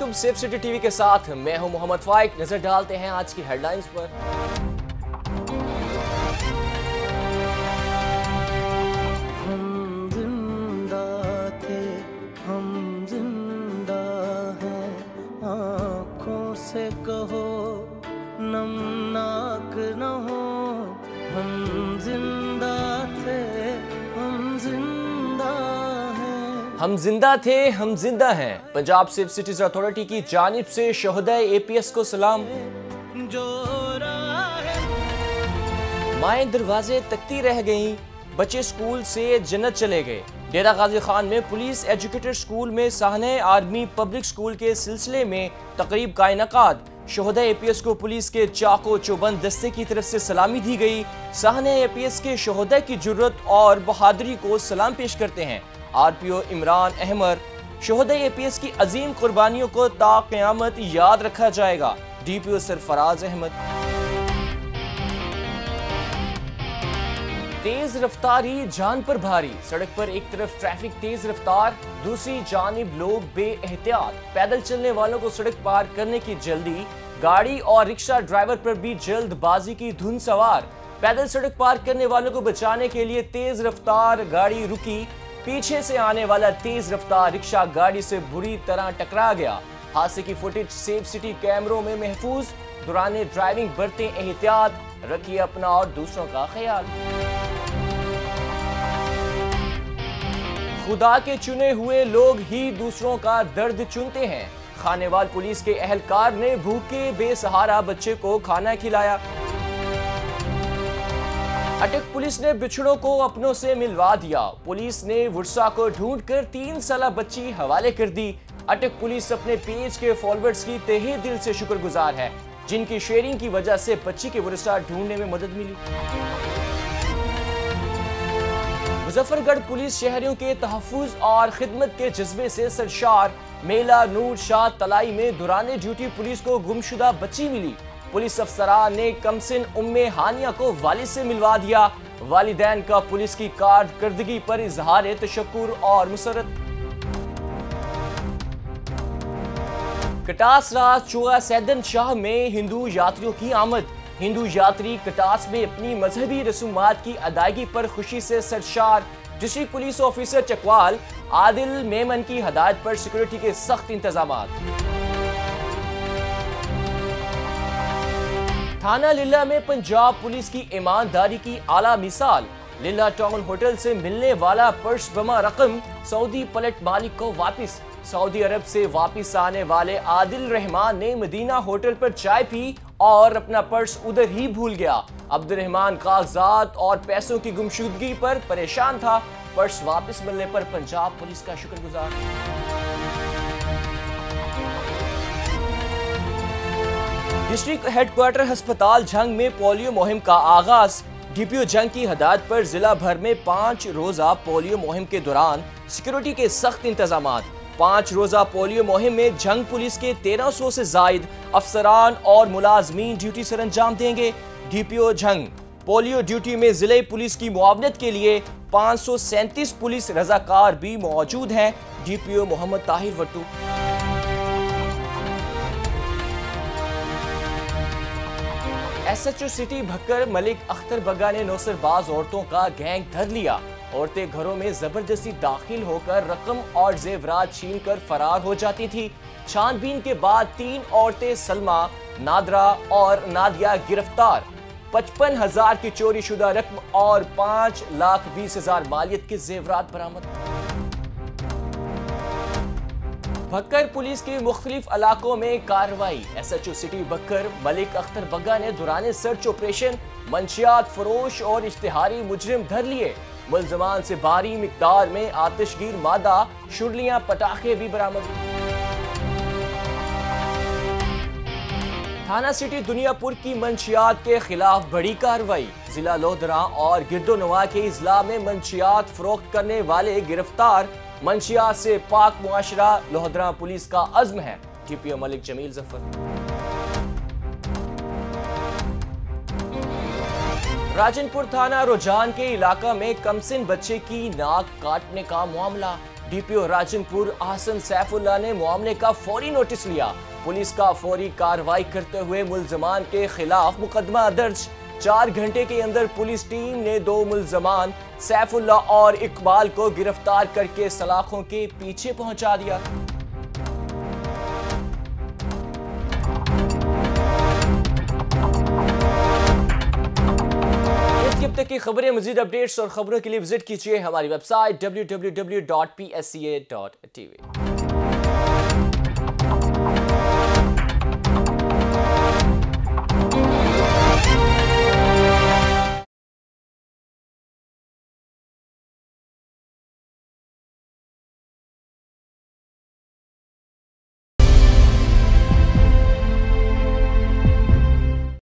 वालेकुम। Safe city TV के साथ मैं हूं मोहम्मद फाइक। नजर डालते हैं आज की हेडलाइंस पर। हम जिंदा थे, हम जिंदा हैं, आँखों से कहो नमनाक न हो। हम जिंदा थे, हम जिंदा हैं। हम जिंदा थे, हम जिंदा हैं। पंजाब सेफ सिटीज अथॉरिटी की जानिब से शोहदाए APS को सलाम। जो माएं दरवाजे तकती रह गईं, बच्चे स्कूल से जन्नत चले गए। डेरा गाजी खान में पुलिस एजुकेटर स्कूल में साहने आर्मी पब्लिक स्कूल के सिलसिले में तकरीब का इनकाद। शोहदाए APS को पुलिस के चाको चौबंद दस्ते की तरफ से सलामी दी गई। साहने APS के शोहदा की जुर्रत और बहादुरी को सलाम पेश करते हैं। RPO इमरान अहमद, शोहदाए APS की अजीम कुर्बानियों को ता क़यामत याद रखा जाएगा। DPO सरफराज अहमद। तेज रफ्तारी जान पर भारी। सड़क पर एक तरफ ट्रैफिक तेज रफ्तार, दूसरी जानिब लोग बेएहतियात। पैदल चलने वालों को सड़क पार करने की जल्दी, गाड़ी और रिक्शा ड्राइवर पर भी जल्दबाजी की धुन सवार। पैदल सड़क पार करने वालों को बचाने के लिए तेज रफ्तार गाड़ी रुकी, पीछे से आने वाला तेज रफ्तार रिक्शा गाड़ी से बुरी तरह टकरा गया। हादसे की फुटेज सेफ सिटी कैमरों में महफूज। दौरान ड्राइविंग बरतें एहतियात, रखिए अपना और दूसरों का ख्याल। खुदा के चुने हुए लोग ही दूसरों का दर्द चुनते हैं। खानेवाल पुलिस के एहलकार ने भूखे बेसहारा बच्चे को खाना खिलाया। अटक पुलिस ने बिछड़ों को अपनों से मिलवा दिया। पुलिस ने वर्षा को ढूंढकर 3 साला बच्ची हवाले कर दी। अटक पुलिस अपने पेज के फॉलोअर्स की तहे दिल से शुक्रगुजार है, जिनकी शेयरिंग की वजह से बच्ची के वर्षा ढूंढने में मदद मिली। मुजफ्फरगढ़ पुलिस शहरियों के तहफ्फुज और खिदमत के जज्बे से सरशार। मेला नूर शाह तलाई में दौरान ड्यूटी पुलिस को गुमशुदा बच्ची मिली। पुलिस अफसरा ने कमसिन उम्मे हानिया को वालिद से मिलवा दिया। वालिदैन का पुलिस की कारकर्दगी पर इजहार तशक्कुर और मुसरत। कटास राज चुआ सैदन शाह में हिंदू यात्रियों की आमद। हिंदू यात्री कटास में अपनी मजहबी रसूमात की अदायगी पर खुशी से सरशार। District police officer Chakwal Adil Memon की हदायत पर सिक्योरिटी के सख्त इंतजामात। थाना लिल्ला में पंजाब पुलिस की ईमानदारी की आला मिसाल। लिल्ला टाउन होटल से मिलने वाला पर्स बमा रकम सऊदी पलट मालिक को वापिस। सऊदी अरब से वापिस आने वाले आदिल रहमान ने मदीना होटल पर चाय पी और अपना पर्स उधर ही भूल गया। अब्दुल रहमान कागजात और पैसों की गुमशुदगी पर परेशान था। पर्स वापस मिलने पर पंजाब पुलिस का शुक्रगुजार। डिस्ट्रिक्ट हेडक्वार्टर अस्पताल झंग में पोलियो मुहिम का आगाज। DPO झंग की हदायत पर जिला भर में 5 रोजा पोलियो मुहिम के दौरान सिक्योरिटी के सख्त इंतजामात। 5 रोजा पोलियो मुहिम में झंग पुलिस के 1300 से जायद अफसरान और मुलाजमीन ड्यूटी सर अंजाम देंगे। DPO झंग पोलियो ड्यूटी में जिले पुलिस की मुआवनत के लिए 537 पुलिस रजाकार भी मौजूद हैं। DPO Mohammad Tahir Wattoo. SHO city Bhakkar Malik Akhtar Bagga ने नौसरबाज औरतों का गैंग धर लिया। औरतें घरों में जबरदस्ती दाखिल होकर रकम और जेवरात छीन कर फरार हो जाती थी। छानबीन के बाद 3 औरतें सलमा, नादरा और नादिया गिरफ्तार। 55,000 की चोरी शुदा रकम और 5,20,000 मालियत के जेवरात बरामद। भक्कर पुलिस के मुख्तलिफ इलाकों में कार्रवाई। SHO सिटी भक्कर मलिक अख्तर बग्गा ने दौरान सर्च ऑपरेशन मंशियात फरोश और इश्तिहारी मुजरिम धर लिए। मुलजमान से भारी मिकदार में आतिशगीर मादा, शुरलियां, पटाखे भी बरामद। थाना सिटी दुनियापुर की मंशियात के खिलाफ बड़ी कार्रवाई। जिला लोधरा और गिरदोनवा के इजला में मंशियात फरोख्त करने वाले गिरफ्तार। मंशियात से पाक मुआशरा लोहदरा पुलिस का अज़्म है। DPO मलिक जमील जफर। राजनपुर थाना रुझान के इलाका में कमसिन बच्चे की नाक काटने का मामला। डीपीओ राजनपुर आसन सैफुल्लाह ने मामले का फौरी नोटिस लिया। पुलिस का फौरी कार्रवाई करते हुए मुल्जमान के खिलाफ मुकदमा दर्ज। 4 घंटे के अंदर पुलिस टीम ने 2 मुल्जमान सैफुल्लाह और इकबाल को गिरफ्तार करके सलाखों के पीछे पहुंचा दिया। अब तक की खबरें, मजीद अपडेट्स और खबरों के लिए विजिट कीजिए हमारी वेबसाइट www.psca.tv।